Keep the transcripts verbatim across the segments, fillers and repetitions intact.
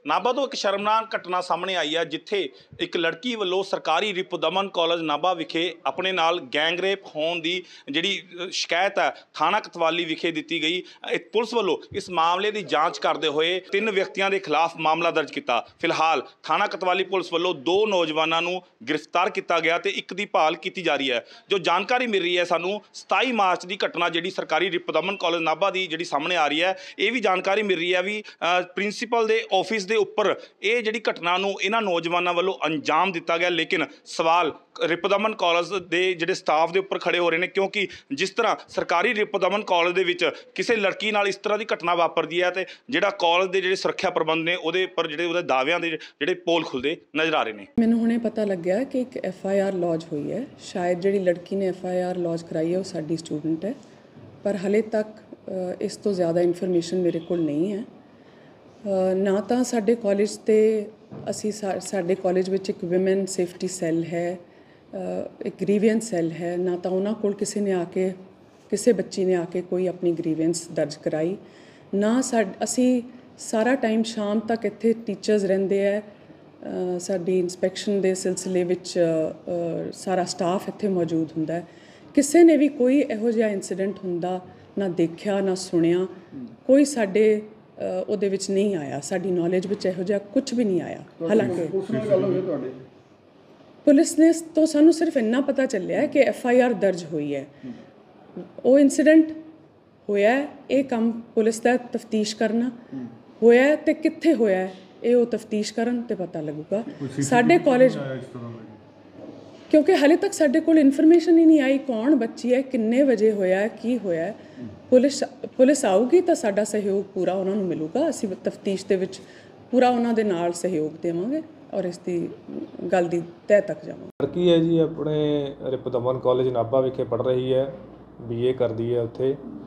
नाभा तो एक शर्मनाक घटना सामने आई है जिथे एक लड़की वालों सरकारी रिपुदमन कॉलेज नाभा विखे अपने नाल गैंगरेप होने की जिहड़ी शिकायत है थाना कतवाली विखे दी गई। पुलिस वालों इस मामले की जांच करते हुए तीन व्यक्तियों के खिलाफ मामला दर्ज किया। फिलहाल थाना कतवाली पुलिस वालों दो नौजवानों को गिरफ्तार किया गया तो एक की भाल की जा रही है। जो जानकारी मिल रही है सानू सताई मार्च की घटना जी सरकारी रिपुदमन कॉलेज नाभा की जी सामने आ रही है, ये भी जानकारी मिल रही है भी प्रिंसीपल के ऑफिस के उपर ये जी घटना इन्होंने नौजवानों वालों अंजाम दिता गया। लेकिन सवाल रिपुदमन कॉलेज के जोड़े स्टाफ के उपर खड़े हो रहे हैं, क्योंकि जिस तरह सरकारी रिपुदमन कॉलेज के विच किसी लड़की नाल इस तरह की घटना वापरती है तो जोड़ा कॉलेज के जोड़े सुरक्षा प्रबंध ने उहदे उपर जोड़े दावियां दे जोड़े पोल खुलते नज़र आ रहे हैं। मैनूं हुणे पता लग गया कि एक एफ आई आर लॉज हुई है। शायद जिहड़ी लड़की ने एफ आई आर लॉज कराई है वो साडी स्टूडेंट है, पर हले तक इस तो ज़्यादा इन्फॉर्मेशन मेरे कोल नहीं है। ना तो साडे कॉलेज ते असी साडे कॉलेज विच एक विमेन सेफ्टी सैल है, एक ग्रीवियंस सैल है, ना तो उन्हां कोल किसी ने आके किसी बच्ची ने आके कोई अपनी ग्रीवियंस दर्ज कराई, ना साड असी सारा टाइम शाम तक इत्थे टीचर्स रहिंदे है। साडी इंस्पैक्शन दे सिलसिले विच सारा स्टाफ इत्थे मौजूद हुंदा है। किसी ने भी कोई इहो जिहा इंसीडेंट हुंदा ना देखिया ना सुनिया, कोई साडे ਉਹਦੇ ਵਿੱਚ नहीं आया। साडी नॉलेज ਵਿੱਚ ਇਹੋ ਜਿਹਾ कुछ भी नहीं आया। हालांकि पुलिस ने तो सानू सिर्फ इन्ना पता चलिया है कि एफ आई आर दर्ज हुई है। वो इंसीडेंट होया ये काम पुलिस का तफ्तीश करना होया ते कित्थे होया ये वो तफ्तीश करन ते पता लगूगा। साडे कॉलेज क्योंकि हाले तक साडे कोल इन्फॉर्मेशन ही नहीं आई कौन बच्ची है, किन्ने बजे होया की होया। पुलिस पुलिस आऊगी तो साडा सहयोग पूरा उन्हां नूं मिलूगा। असीं तफ्तीश दे विच पूरा उन्हां दे नाल सहयोग देवांगे और इस दी गल दी तह तक जावांगे। लड़की है जी अपने रिपुदमन कॉलेज नाभा विखे पढ़ रही है, बी ए करदी है उत्थे,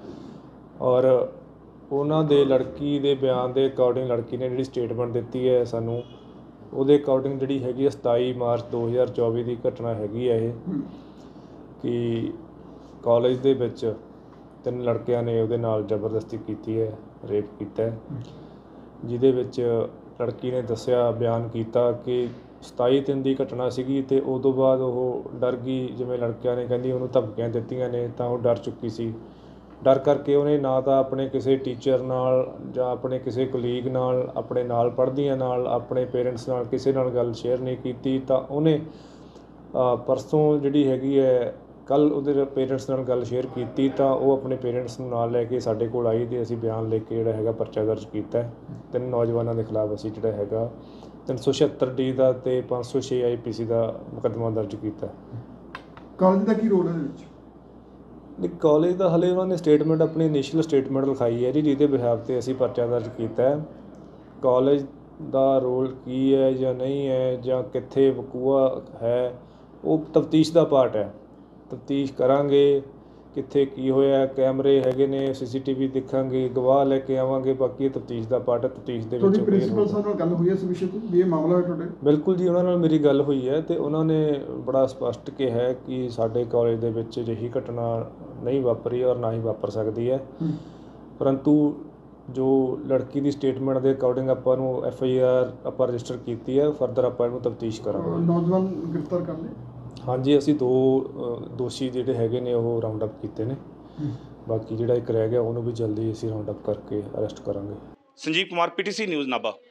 और उन्हां दे लड़की दे बयान दे अकॉर्डिंग लड़की ने जिहड़ी स्टेटमेंट दित्ती है सानूं ਉਹਦੇ ਅਕੋਰਡਿੰਗ ਜਿਹੜੀ ਹੈਗੀ ਹੈ सताई ਮਾਰਚ दो हज़ार चौबीस ਦੀ ਘਟਨਾ ਹੈਗੀ ਹੈ ਇਹ ਕਿ ਕਾਲਜ ਦੇ ਵਿੱਚ ਤਿੰਨ ਲੜਕਿਆਂ ਨੇ ਉਹਦੇ ਨਾਲ ਜ਼ਬਰਦਸਤੀ ਕੀਤੀ ਹੈ, ਰੇਪ ਕੀਤਾ ਹੈ, ਜਿਹਦੇ ਵਿੱਚ ਲੜਕੀ ਨੇ ਦੱਸਿਆ ਬਿਆਨ ਕੀਤਾ ਕਿ सताई ਤਿੰਨ ਦੀ ਘਟਨਾ ਸੀਗੀ ਤੇ ਉਸ ਤੋਂ ਬਾਅਦ ਉਹ ਡਰ ਗਈ। ਜਿਵੇਂ ਲੜਕਿਆਂ ਨੇ ਕਹਿੰਦੀ ਉਹਨੂੰ ਧਮਕੀਆਂ ਦਿੱਤੀਆਂ ਨੇ ਤਾਂ ਉਹ ਡਰ ਚੁੱਕੀ ਸੀ। डर करके उन्हें ना तो अपने किसी टीचर नाल जां अपने किसी कोलीग नाल अपने नाल पढ़दियां नाल अपने पेरेंट्स नाल किसी नाल गल शेयर नहीं की। तो उन्हें परसों जिहड़ी हैगी है कल उहदे पेरेंट्स नाल गल शेयर की तो वो अपने पेरेंट्स नूं नाल लैके साडे कोल आई ते असीं बयान लिख के जिहड़ा हैगा परचा दर्ज कीता है। तीन नौजवानों के खिलाफ असीं जिहड़ा हैगा तीन सौ छिहत्तर डी का ते पाँच सौ छे आई पी सी का मुकदमा दर्ज किया। कॉलेज का की रोल है? नहीं कॉलेज का हले उन्होंने स्टेटमेंट अपनी इनिशियल स्टेटमेंट लिखाई है जी, जिहदे बिहाफ से असीं परचा दर्ज किया है। कॉलेज का रोल की है या नहीं है या कित्थे वकूआ है वो तफ्तीश का पार्ट है। तफ्तीश करांगे कित्थे की होया, कैमरे हैगे ने, सी सी टी वी दिखांगे, गवाह लैके आवांगे, बाकी तफ्तीश का पार्ट है। तफ्तीश दे विच प्रिंसीपल साहब नाल गल हुई है इस विषय ते भी ये मामला है तुहाडे? बिल्कुल जी, उन्होंने मेरी गल हुई है तो उन्होंने बड़ा स्पष्ट कहा है कि साडे कॉलेज दे विच अजिही घटना नहीं वापरी और ना ही वापर सकती है, परंतु जो लड़की की स्टेटमेंट के अकॉर्डिंग आपां नूं एफ आई आर आपां रजिस्टर की है। फरदर आपां इहनूं तफ्तीश करांगे। नौजवान गिरफ्तार कर लए? हाँ जी, असीं दो दोषी जिहड़े हैगे ने वो राउंड अप कीते ने, बाकी जिहड़ा एक रह गया उहनूं भी जल्दी असीं राउंड अप करके अरेस्ट करांगे। Sanjeev Kumar, P T C news Nabha.